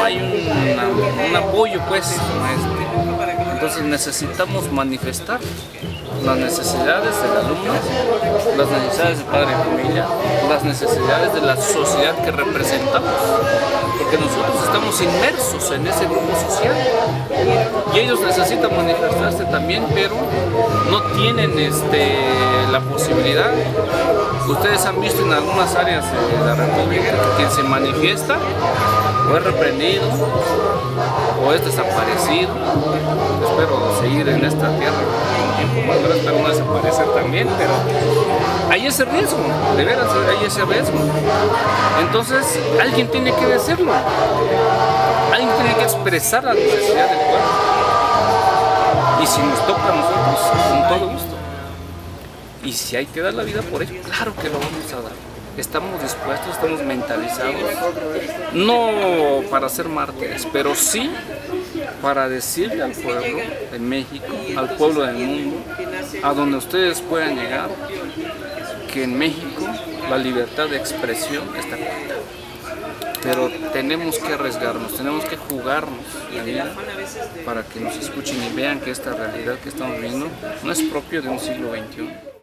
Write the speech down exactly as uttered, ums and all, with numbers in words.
no hay un, un apoyo, pues, este, entonces necesitamos manifestar las necesidades del alumno, las necesidades del padre de familia, las necesidades de la sociedad que representamos, porque nosotros estamos inmersos en ese grupo social y ellos necesitan manifestarse también, pero no tienen este, la posibilidad. Ustedes han visto en algunas áreas de la República que quien se manifiesta o es reprendido o es desaparecido. Espero seguir en esta tierra un tiempo más, pero espero no desaparecer también, pero hay ese riesgo, de veras hay ese riesgo. Entonces alguien tiene que decirlo, alguien tiene que expresar la necesidad del pueblo, y si nos toca a nosotros, con todo gusto. Y si hay que dar la vida por ello, claro que lo vamos a dar. Estamos dispuestos, estamos mentalizados, no para ser mártires, pero sí para decirle al pueblo de México, al pueblo del mundo, a donde ustedes puedan llegar, que en México la libertad de expresión está corta. Pero tenemos que arriesgarnos, tenemos que jugarnos la vida para que nos escuchen y vean que esta realidad que estamos viviendo no es propio de un siglo veintiuno.